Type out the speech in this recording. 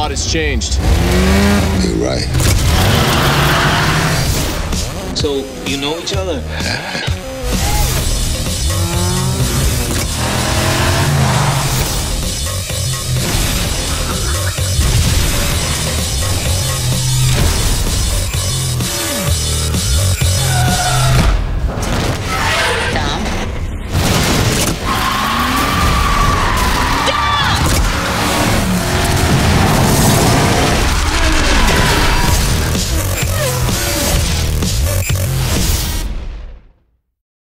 lot has changed. You're right. So, you know each other?